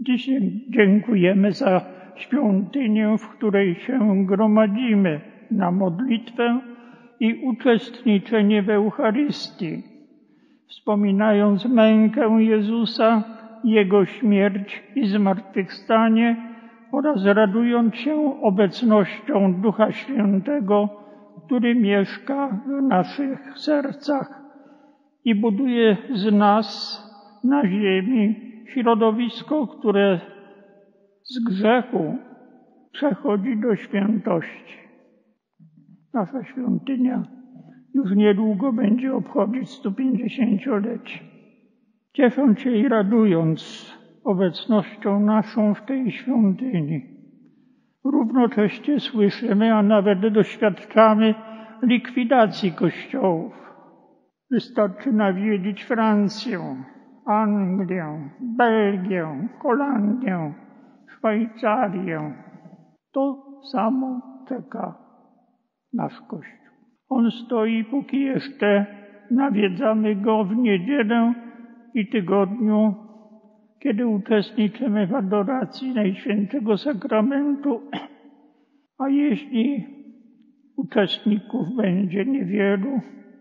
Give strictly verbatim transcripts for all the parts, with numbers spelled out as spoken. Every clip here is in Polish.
Dziś dziękujemy za świątynię, w której się gromadzimy na modlitwę i uczestniczenie w Eucharystii, wspominając mękę Jezusa, Jego śmierć i zmartwychwstanie oraz radując się obecnością Ducha Świętego, który mieszka w naszych sercach i buduje z nas na ziemi środowisko, które z grzechu przechodzi do świętości. Nasza świątynia już niedługo będzie obchodzić sto pięćdziesięciolecie. Ciesząc się i radując obecnością naszą w tej świątyni, równocześnie słyszymy, a nawet doświadczamy likwidacji kościołów. Wystarczy nawiedzić Francję, Anglię, Belgię, Holandię, Szwajcarię. To samo czeka nasz Kościół. On stoi, póki jeszcze nawiedzamy go w niedzielę i tygodniu, kiedy uczestniczymy w adoracji Najświętszego Sakramentu, a jeśli uczestników będzie niewielu,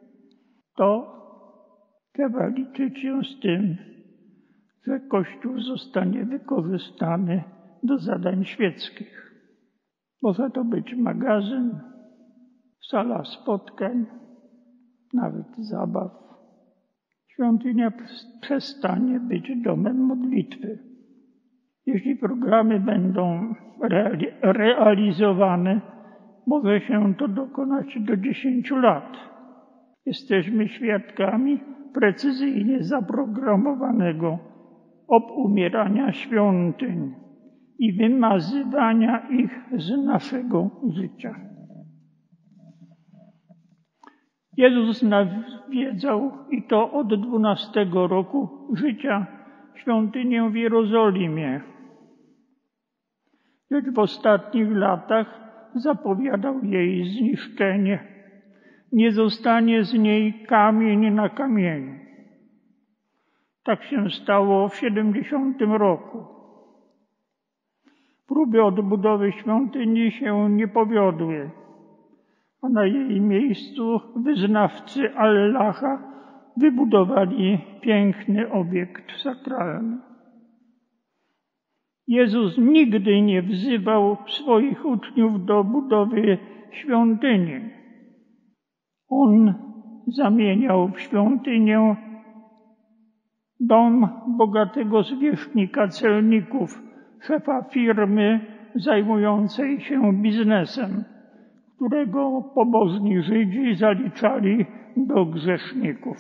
to trzeba liczyć się z tym, że Kościół zostanie wykorzystany do zadań świeckich. Może to być magazyn, sala spotkań, nawet zabaw. Świątynia przestanie być domem modlitwy. Jeśli programy będą reali- realizowane, może się to dokonać do dziesięciu lat. Jesteśmy świadkami precyzyjnie zaprogramowanego obumierania świątyń i wymazywania ich z naszego życia. Jezus nawiedzał, i to od dwunastego roku życia, świątynię w Jerozolimie. Lecz w ostatnich latach zapowiadał jej zniszczenie. Nie zostanie z niej kamień na kamieniu. Tak się stało w siedemdziesiątym roku. Próby odbudowy świątyni się nie powiodły, a na jej miejscu wyznawcy Allaha wybudowali piękny obiekt sakralny. Jezus nigdy nie wzywał swoich uczniów do budowy świątyni. On zamieniał w świątynię dom bogatego zwierzchnika celników, szefa firmy zajmującej się biznesem, którego pobożni Żydzi zaliczali do grzeszników.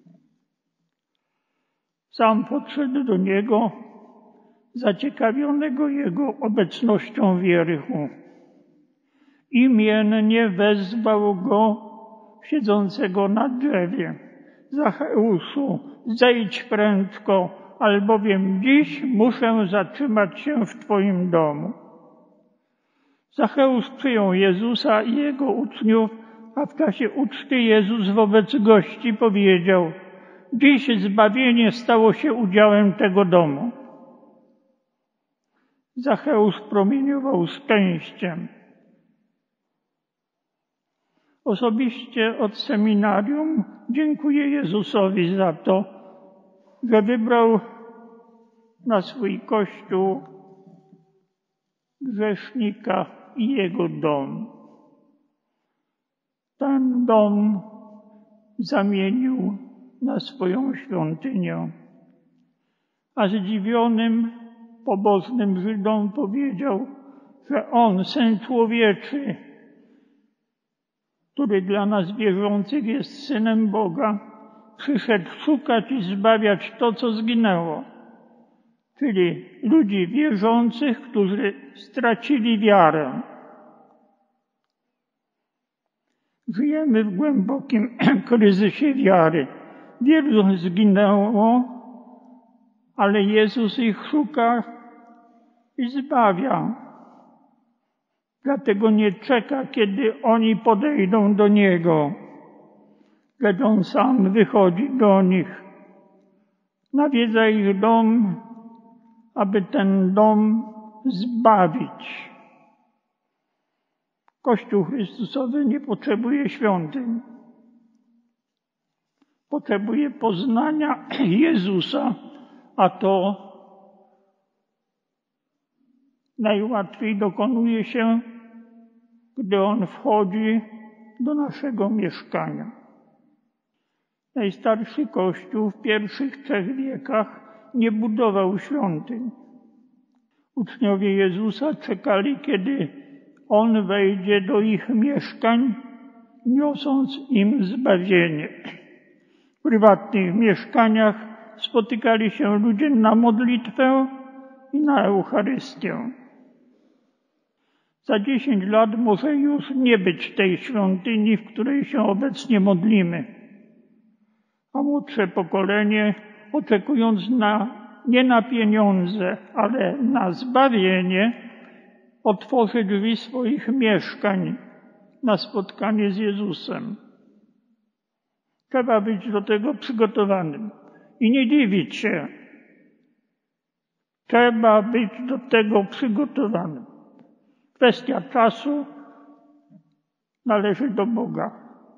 Sam podszedł do niego, zaciekawionego jego obecnością w Jerichu. Imiennie wezwał go, siedzącego na drzewie: Zacheuszu, zejdź prędko, albowiem dziś muszę zatrzymać się w Twoim domu. Zacheusz przyjął Jezusa i Jego uczniów, a w czasie uczty Jezus wobec gości powiedział: dziś zbawienie stało się udziałem tego domu. Zacheusz promieniował szczęściem. Osobiście od seminarium dziękuję Jezusowi za to, że wybrał na swój Kościół grzesznika i jego dom. Ten dom zamienił na swoją świątynię, a zdziwionym, pobożnym Żydom powiedział, że on, Syn Człowieczy, który dla nas wierzących jest Synem Boga, przyszedł szukać i zbawiać to, co zginęło, czyli ludzi wierzących, którzy stracili wiarę. Żyjemy w głębokim kryzysie wiary. Wielu zginęło, ale Jezus ich szuka i zbawia. Dlatego nie czeka, kiedy oni podejdą do Niego, lecz On sam wychodzi do nich, nawiedza ich dom, aby ten dom zbawić. Kościół Chrystusowy nie potrzebuje świątyń. Potrzebuje poznania Jezusa, a to najłatwiej dokonuje się, gdy On wchodzi do naszego mieszkania. Najstarszy Kościół w pierwszych trzech wiekach nie budował świątyń. Uczniowie Jezusa czekali, kiedy On wejdzie do ich mieszkań, niosąc im zbawienie. W prywatnych mieszkaniach spotykali się ludzie na modlitwę i na Eucharystię. Za dziesięć lat może już nie być tej świątyni, w której się obecnie modlimy. A młodsze pokolenie, oczekując na, nie na pieniądze, ale na zbawienie, otworzy drzwi swoich mieszkań na spotkanie z Jezusem. Trzeba być do tego przygotowanym i nie dziwić się. Trzeba być do tego przygotowanym. Kwestia czasu należy do Boga.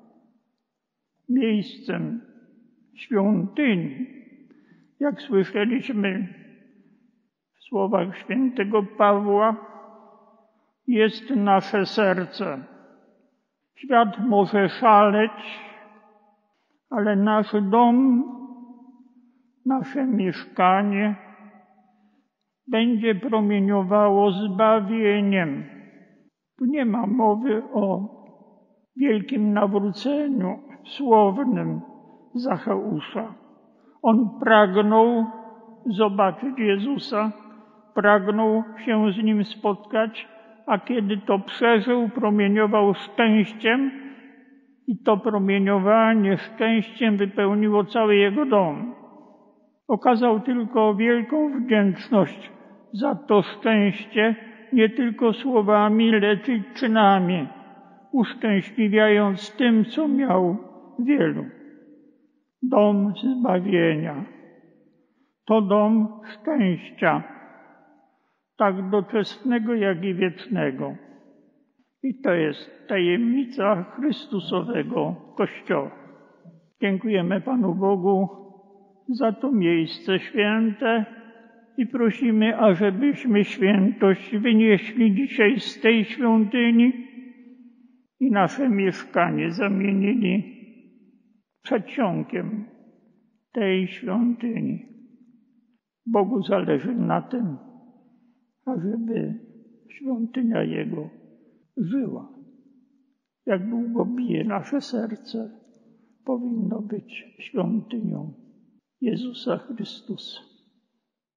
Miejscem świątyni, jak słyszeliśmy w słowach świętego Pawła, jest nasze serce. Świat może szaleć, ale nasz dom, nasze mieszkanie będzie promieniowało zbawieniem. Tu nie ma mowy o wielkim nawróceniu słownym Zacheusza. On pragnął zobaczyć Jezusa, pragnął się z Nim spotkać, a kiedy to przeżył, promieniował szczęściem i to promieniowanie szczęściem wypełniło cały jego dom. Okazał tylko wielką wdzięczność za to szczęście, nie tylko słowami, lecz i czynami, uszczęśliwiając tym, co miał wielu. Dom zbawienia to dom szczęścia, tak doczesnego, jak i wiecznego. I to jest tajemnica Chrystusowego Kościoła. Dziękujemy Panu Bogu za to miejsce święte i prosimy, ażebyśmy świętość wynieśli dzisiaj z tej świątyni i nasze mieszkanie zamienili przedsionkiem tej świątyni. Bogu zależy na tym, ażeby świątynia Jego żyła. Jak długo bije nasze serce, powinno być świątynią Jezusa Chrystusa.